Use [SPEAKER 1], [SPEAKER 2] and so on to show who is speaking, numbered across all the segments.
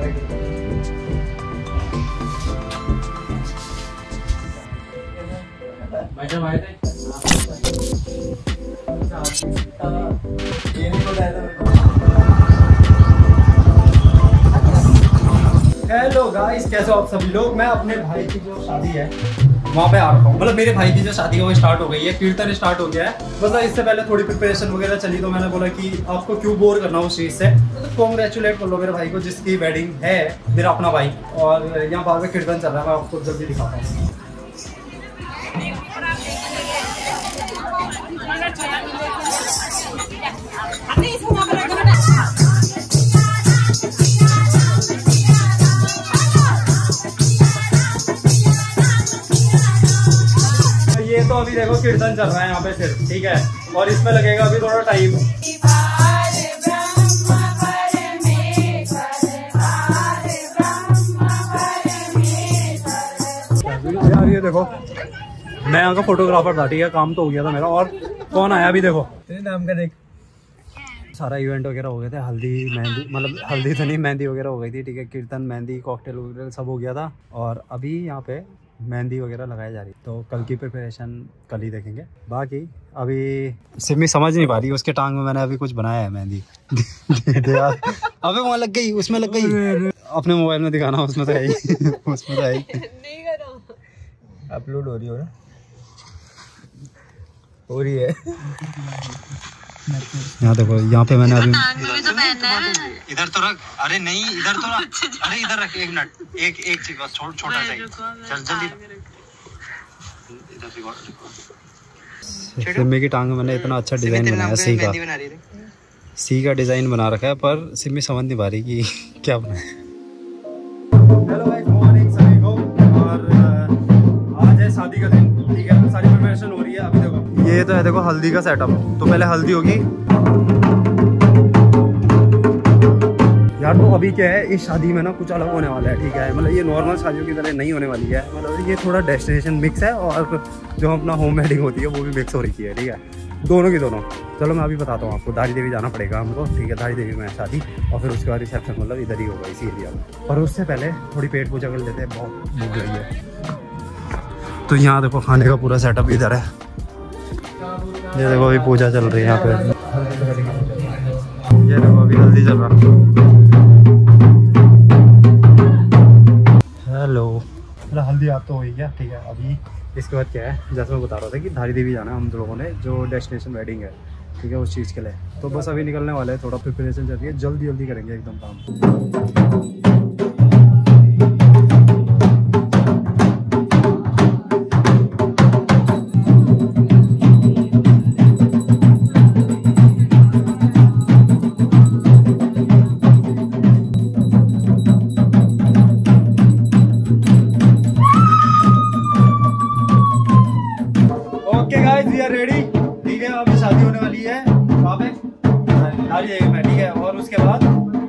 [SPEAKER 1] Hello guys, कैसे हो आप सभी लोग। मैं अपने भाई की जो शादी है वहाँ पे आ रखा हूँ। मतलब मेरे भाई की जो शादी है वो स्टार्ट हो गई है, कीर्तन स्टार्ट हो गया है। बस इससे पहले थोड़ी प्रिपरेशन वगैरह चली, तो मैंने बोला कि आपको क्यों बोर करना उस चीज़ से। तो कॉन्ग्रेचुलेट कर लो मेरे भाई को जिसकी वेडिंग है, मेरा अपना भाई। और यहाँ बाहर में कीर्तन चल रहा है, मैं आपको जल्दी दिखाता हूँ। ये तो अभी देखो कीर्तन चल रहा है यहाँ पे सिर्फ, ठीक है। और इसमें लगेगा अभी थोड़ा टाइम। यार ये देखो, मैं यहाँ का फोटोग्राफर था, ठीक है। काम तो हो गया था मेरा। और कौन आया अभी देखो, तेरे नाम का देख। सारा इवेंट वगैरह हो गया था, हल्दी मेहंदी, मतलब हल्दी तो नहीं, मेहंदी वगैरह हो गई थी, ठीक है। कीर्तन, मेहंदी, कॉकटेल वगैरह सब हो गया था। और अभी यहाँ पे मेहंदी वगैरह लगाई जा रही, तो कल की प्रिपरेशन कल ही देखेंगे। बाकी अभी सिमी समझ नहीं पा रही, उसके टांग में मैंने अभी कुछ बनाया है मेहंदी। अबे वहाँ लग गई, उसमें लग गई। अपने मोबाइल में दिखाना, उसमें तो है ही। उसमें तो है ही। अपलोड हो रही हो ना, हो रही है। यहाँ देखो, यहाँ पे मैंने अभी इधर तो रख, अरे नहीं इधर तो रख, अरे इधर रख। एक मिनट, एक चीज बस, छोटा सा चल जल्दी। सिम्मी की टांग में मैंने इतना अच्छा डिजाइन बनाया, सी का डिजाइन बना रखा है, पर सिम्मी समझ नहीं पा रही कि क्या बनाया। हेलो गाइस, गुड मॉर्निंग सभी को। और आज है शादी का दिन, ठीक है। सारी प्रिपरेशन हो रही है। अभी देखो, ये तो है देखो हल्दी का सेटअप। तो पहले हल्दी होगी यार। तो अभी क्या है, इस शादी में ना कुछ अलग होने वाला है, ठीक है। मतलब ये नॉर्मल शादियों की तरह नहीं होने वाली है। मतलब ये थोड़ा डेस्टिनेशन मिक्स है, और जो अपना होम वेडिंग होती है वो भी मिक्स हो रही है, ठीक है। दोनों की दोनों। चलो मैं अभी बताता हूँ आपको। धारी देवी जाना पड़ेगा हमको, ठीक है। धारी देवी में है शादी, और फिर उसके बाद रिसेप्शन मतलब इधर ही होगा, इसी एरिया में। पर उससे पहले थोड़ी पेट पूजा कर लेते हैं, बहुत भूख लगी है। तो यहाँ देखो खाने का पूरा सेटअप इधर है। ये देखो अभी पूजा चल रही है यहाँ पे। ये देखो अभी हल्दी चल रहा। हेलो, मतलब हल्दी आप तो हो ही गया, ठीक है। अभी इसके बाद क्या है, जैसे मैं बता रहा था कि धारी देवी जाना है हम लोगों ने, जो डेस्टिनेशन वेडिंग है, ठीक है, उस चीज़ के लिए। तो बस अभी निकलने वाले हैं, थोड़ा प्रिपरेशन चल रही है, जल्दी जल्दी करेंगे एकदम काम। रेडी, ठीक है। अभी शादी होने वाली है वहाँ पे धारी देवी में, ठीक है। और उसके बाद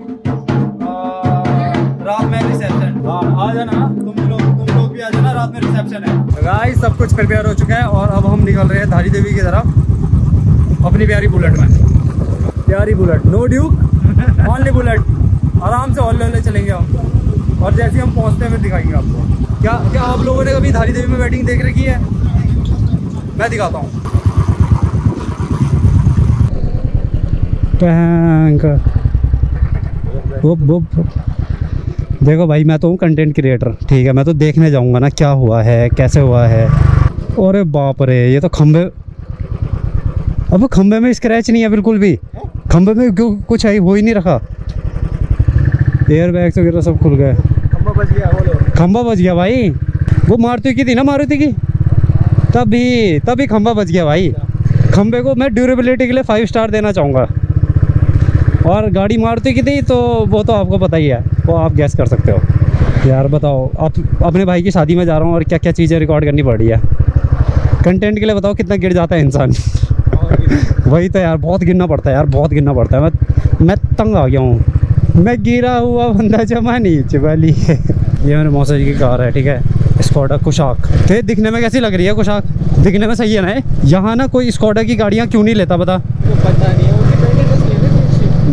[SPEAKER 1] रात में रिसेप्शन। हाँ आ जाना, तुम लोग भी आ जाना, रात में रिसेप्शन है। गाइस सब कुछ प्रिपेयर हो चुका है, और अब हम निकल रहे हैं धारी देवी की तरफ अपनी प्यारी बुलेट में। प्यारी Bullet, no Duke, only Bullet. आराम से हौले चलेंगे हम, और जैसे हम पहुँचते हैं फिर दिखाएंगे आपको। क्या आप लोगों ने कभी धारी देवी में वेडिंग देख रखी है? मैं दिखाता हूँ। देखो भाई, मैं तो हूँ कंटेंट क्रिएटर, ठीक है। मैं तो देखने जाऊँगा ना क्या हुआ है, कैसे हुआ है। अरे बाप रे, ये तो खंबे, अब खंबे में स्क्रैच नहीं है बिल्कुल भी। खंबे में क्यों कुछ है, हो ही नहीं रखा। एयर बैग्स वगैरह सब खुल गए। खंबा बच गया, खंबा बच गया भाई। वो मारुति की थी ना, मारुति की, तभी खंबा बच गया भाई। खंबे को मैं ड्यूरेबिलिटी के लिए 5 स्टार देना चाहूँगा। और गाड़ी मारुति की थी, तो वो तो आपको पता ही है, वो आप गैस कर सकते हो। यार बताओ, आप अपने भाई की शादी में जा रहा हूँ और क्या क्या चीज़ें रिकॉर्ड करनी पड़ रही है कंटेंट के लिए। बताओ कितना गिर जाता है इंसान। वही तो यार, बहुत गिरना पड़ता है यार, बहुत गिरना पड़ता है। मैं तंग आ गया हूँ। मैं गिरा हुआ बंदा जमा नीचे वाली है। ये मेरे मौसा जी की कार है, ठीक है। Skoda Kushaq. तो दिखने में कैसी लग रही है कुशाक? दिखने में सही है ना? यहाँ ना कोई स्कॉडा की गाड़ियाँ क्यों नहीं लेता, बता।
[SPEAKER 2] पता नहीं,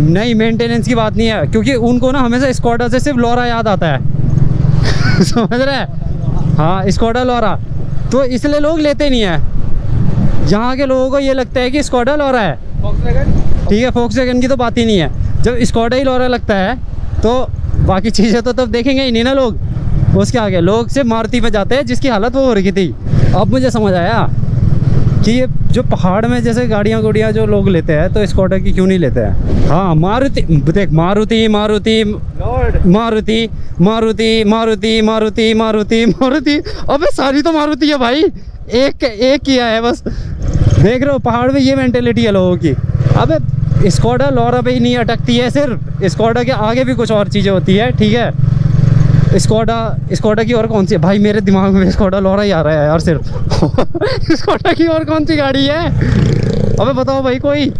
[SPEAKER 1] नहीं, मेंटेनेंस की बात नहीं है, क्योंकि उनको ना हमेशा स्कॉडा से सिर्फ लॉरा याद आता है समझ रहे हैं? हाँ, स्कॉडा लॉरा, तो इसलिए लोग लेते नहीं है। यहाँ के लोगों को ये लगता है कि स्कॉडा लॉरा है, ठीक है, फोक्सवैगन की तो बात ही नहीं है। जब स्कॉडा ही लॉरा लगता है तो बाकी चीज़ें तो तब देखेंगे ही नहीं ना लोग। उसके आगे लोग सिर्फ मारुति पे जाते हैं, जिसकी हालत वो हो रही थी। अब मुझे समझ आया कि ये जो पहाड़ में जैसे गाड़ियाँ गुड़ियाँ जो लोग लेते हैं, तो स्कॉडा की क्यों नहीं लेते हैं। हाँ, मारुति देख, मारुति मारुति मारुति मारुति मारुति मारुति मारुति मारुति, अबे सारी तो मारुति है भाई, एक किया है बस। देख रहे हो, पहाड़ में ये मेंटेलिटी है लोगों की। अबे स्कॉडा लॉरा पे ही नहीं अटकती है सिर्फ, स्कॉडा के आगे भी कुछ और चीज़ें होती है, ठीक है। स्कॉडा की और कौन सी है भाई, मेरे दिमाग में स्कॉडा लॉरा ही आ रहा है यार सिर्फ स्कॉडा की और कौन सी गाड़ी है, अबे बताओ भाई कोई।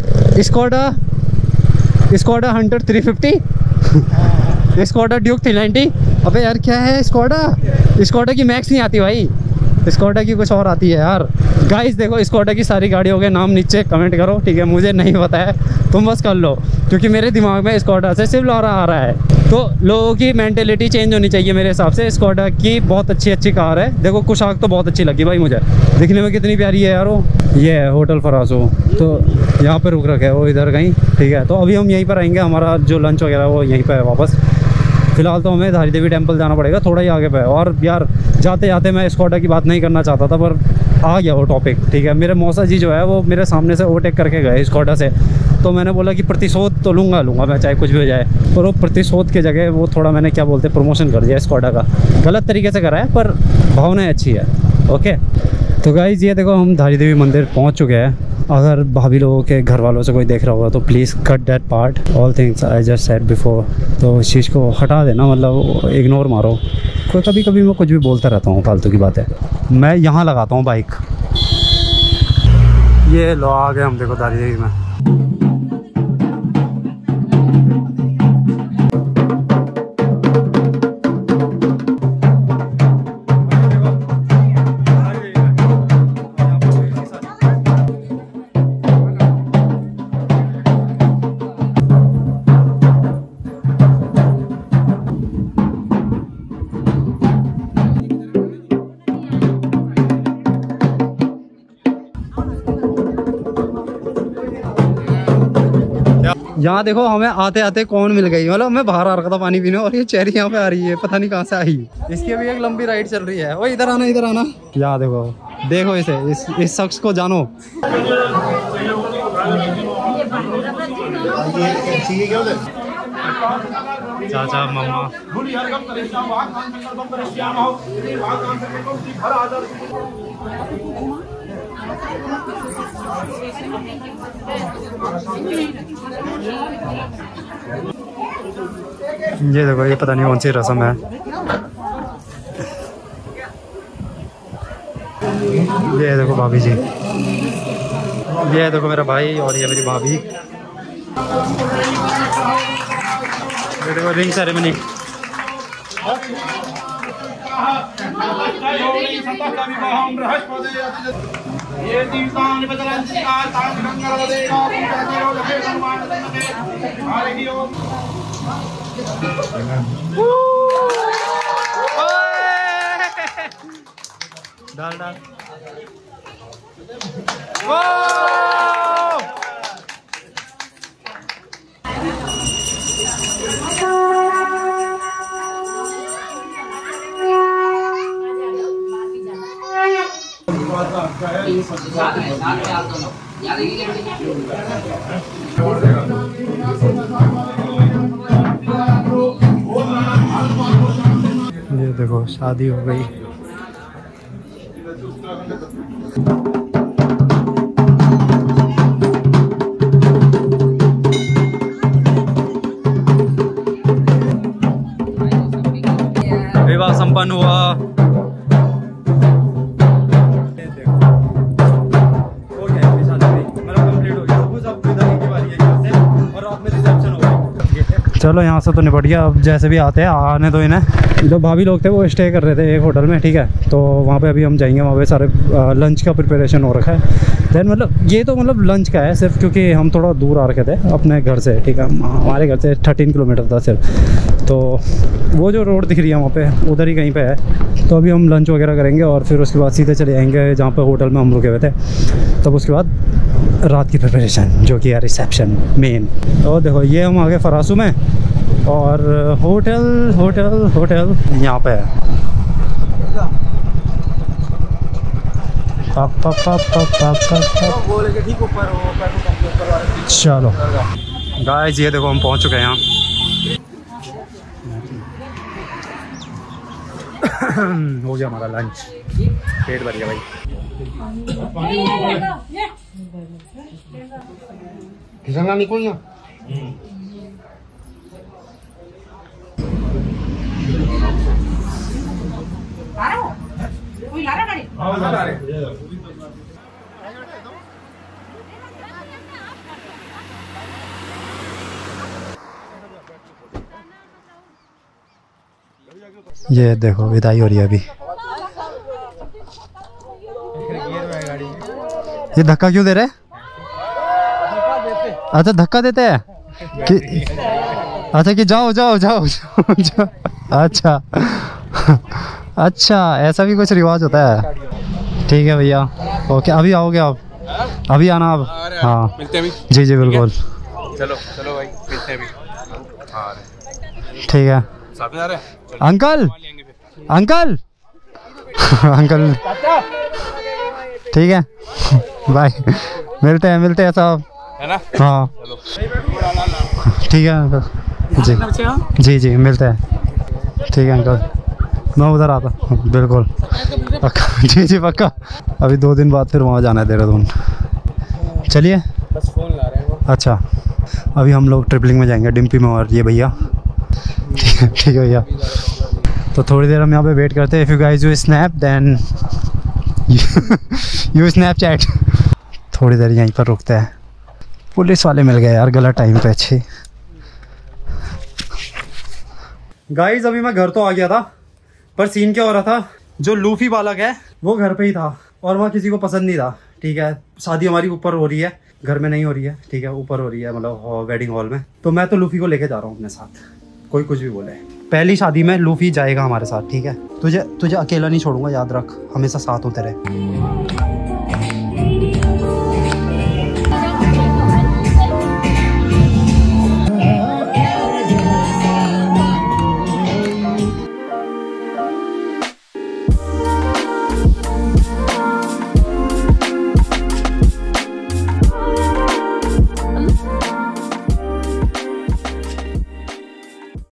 [SPEAKER 1] स्कॉडा हंटर 350 स्कॉडा ड्यूक 390, अबे यार क्या है स्कॉडा की मैक्स नहीं आती भाई, स्कॉडा की कुछ और आती है यार। गाइस देखो, स्कॉडा की सारी गाड़ियों के नाम नीचे कमेंट करो, ठीक है, मुझे नहीं पता है, तुम बस कर लो, क्योंकि मेरे दिमाग में स्कॉडा से सिर्फ लॉरा आ रहा है। तो लोगों की मेंटेलिटी चेंज होनी चाहिए मेरे हिसाब से। स्कॉडा की बहुत अच्छी कार है। देखो कुशाक तो बहुत अच्छी लगी भाई मुझे, दिखने में कितनी प्यारी है यार वो। ये है होटल फरासो, तो यहाँ पे रुक रखे है वो इधर कहीं, ठीक है। तो अभी हम यहीं पर आएंगे, हमारा जो लंच वगैरह वो यहीं पर है वापस। फिलहाल तो हमें धारी देवी टेम्पल जाना पड़ेगा, थोड़ा ही आगे पे है। और यार जाते जाते मैं स्कॉडा की बात नहीं करना चाहता था, पर आ गया वो टॉपिक, ठीक है। मेरे मौसा जी जो है वो मेरे सामने से ओवरटेक करके गए स्कॉडा से, तो मैंने बोला कि प्रतिशोध तो लूँगा मैं, चाहे कुछ भी हो जाए। पर वो प्रतिशोध के जगह वो थोड़ा मैंने क्या बोलते प्रमोशन कर दिया स्कॉडा का, गलत तरीके से करा है, पर भावनाएँ अच्छी है। ओके, तो गाइज़ ये देखो हम धारी देवी मंदिर पहुँच चुके हैं। अगर भाभी लोगों के घर वालों से कोई देख रहा होगा तो please cut that part, all things I just said before. तो इस चीज़ को हटा देना, मतलब इग्नोर मारो। कोई कभी कभी मैं कुछ भी बोलता रहता हूँ, फालतू की बात है। मैं यहाँ लगाता हूँ बाइक। ये लो आ गए हम, देखो धारी देवी में। यहाँ देखो हमें आते आते कौन मिल गई, मतलब मैं बाहर आ रखा था पानी पीने, और ये चेरी यहाँ पे आ रही है, पता नहीं कहाँ से आई। इसकी अभी एक लंबी राइड चल रही है। ओ इधर आना, इधर आना। यहाँ देखो इसे, इस शख्स को जानो। चाचा मम्मा ये देखो, ये पता नहीं कौन सी रस्म है। ये देखो भाभी जी, ये देखो मेरा भाई, और ये मेरी भाभी। ये देखो रिंग सेरेमनी। डाल डाल। ये देखो शादी हो गई। विवाह संपन्न हुआ। चलो यहाँ से तो निपट गया, अब जैसे भी आते हैं आने दो इन्हें। जो भाभी लोग थे वो स्टे कर रहे थे एक होटल में, ठीक है। तो वहाँ पे अभी हम जाएंगे, वहाँ पे सारे लंच का प्रिपरेशन हो रखा है। देन मतलब ये तो मतलब लंच का है सिर्फ, क्योंकि हम थोड़ा दूर आ रखे थे अपने घर से, ठीक है, हमारे घर से 13 किलोमीटर था सिर्फ। तो वो जो रोड दिख रही है वहाँ पे, उधर ही कहीं पे है। तो अभी हम लंच वगैरह करेंगे और फिर उसके बाद सीधे चले जाएंगे जहाँ पे होटल में हम रुके हुए थे। तब उसके बाद रात की प्रिपरेशन, जो कि है रिसेप्शन मेन। तो देखो ये हम आ गए फरासू में, और होटल होटल होटल यहाँ पे है। चलो गाइस, ये देखो हम पहुंच चुके हैं यहाँ। हो गया हमारा लंच, पेट भर गया भाई। ये देखो विदाई हो रही है अभी। ये धक्का क्यों दे रहे? अच्छा धक्का देते हैं कि अच्छा कि जाओ जाओ जाओ जाओ, जाओ। अच्छा अच्छा, ऐसा भी कुछ रिवाज होता है। ठीक है भैया, ओके, अभी आओगे आप? अभी आना आप? हाँ
[SPEAKER 2] मिलते हैं अभी।
[SPEAKER 1] जी जी बिल्कुल।
[SPEAKER 2] चलो चलो भाई, मिलते हैं अभी। हाँ
[SPEAKER 1] ठीक है।
[SPEAKER 2] साथ में आ रहे हैं।
[SPEAKER 1] अंकल अंकल अंकल ठीक है, बाय, मिलते हैं साहब,
[SPEAKER 2] है ना?
[SPEAKER 1] हाँ
[SPEAKER 2] चलो
[SPEAKER 1] ठीक है अंकल जी जी मिलते हैं। ठीक है अंकल, मैं उधर आता हूँ, बिल्कुल पक्का, जी जी पक्का। अभी 2 दिन बाद फिर वहाँ जाना है देहरादून। चलिए,
[SPEAKER 2] बस फोन ला रहे हैं वो।
[SPEAKER 1] अच्छा अभी हम लोग ट्रिपलिंग में जाएंगे, डिम्पी में और ये भैया। ठीक है भैया, तो थोड़ी देर हम यहाँ पे वेट करते हैं। If you guys you snap then you Snapchat. थोड़ी देर यहीं पर रुकते हैं। पुलिस वाले मिल गए यार गलत टाइम पे। अच्छी गाइस, अभी मैं घर तो आ गया था, पर सीन क्या हो रहा था, जो लूफी बालक है वो घर पे ही था और वहाँ किसी को पसंद नहीं था। ठीक है, शादी हमारी ऊपर हो रही है, घर में नहीं हो रही है, ठीक है, ऊपर हो रही है, मतलब वेडिंग हॉल में। तो मैं तो लूफी को लेके जा रहा हूँ अपने साथ, कोई कुछ भी बोले। पहली शादी में लूफी जाएगा हमारे साथ, ठीक है। तुझे अकेला नहीं छोड़ूंगा, याद रख, हमेशा साथ होते रहे।